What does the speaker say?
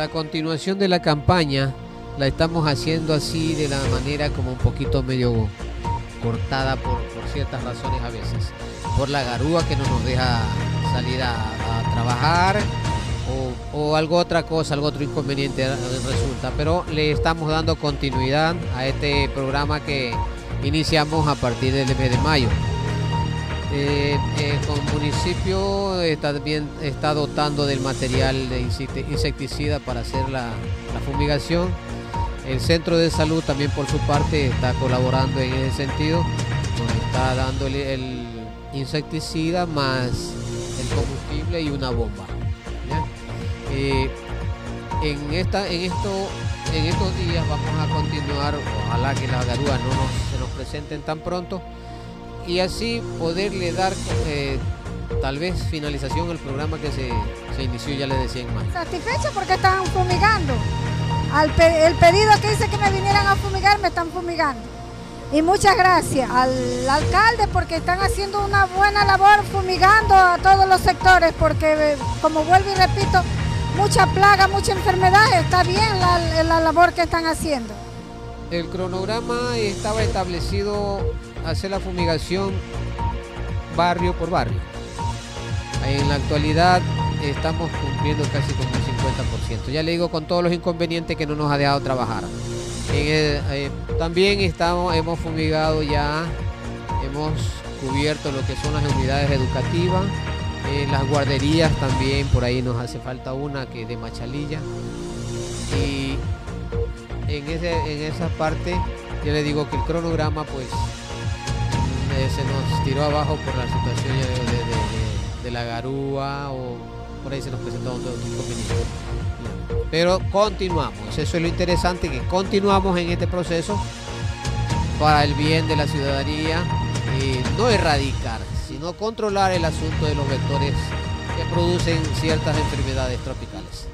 la continuación de la campaña la estamos haciendo así de la manera como un poquito medio cortada por ciertas razones a veces. Por la garúa que no nos deja salir a trabajar o algo otra cosa, algo otro inconveniente resulta. Pero le estamos dando continuidad a este programa que iniciamos a partir del mes de mayo. El municipio está dotando del material de insecticida para hacer la fumigación. El centro de salud también por su parte está colaborando en ese sentido. Nos está dando el insecticida más el combustible y una bomba. En estos días vamos a continuar, ojalá que las garúas se nos presenten tan pronto, y así poderle dar tal vez finalización al programa que se inició, ya les decía, en mayo. Satisfecho porque están fumigando. El pedido que hice que me vinieran a fumigar, me están fumigando. Y muchas gracias al alcalde porque están haciendo una buena labor fumigando a todos los sectores, porque como vuelvo y repito, mucha plaga, mucha enfermedad, está bien la labor que están haciendo. El cronograma estaba establecido hacer la fumigación barrio por barrio. En la actualidad estamos cumpliendo casi con un 50%. Ya le digo, con todos los inconvenientes que no nos ha dejado trabajar. También hemos fumigado ya, hemos cubierto lo que son las unidades educativas, las guarderías también, por ahí nos hace falta una que de Machalilla. Y en esa parte yo le digo que el cronograma pues se nos tiró abajo por la situación de la garúa, o por ahí se nos presentó otro inconveniente. Pero continuamos, eso es lo interesante, que continuamos en este proceso para el bien de la ciudadanía, no erradicar, sino controlar el asunto de los vectores que producen ciertas enfermedades tropicales.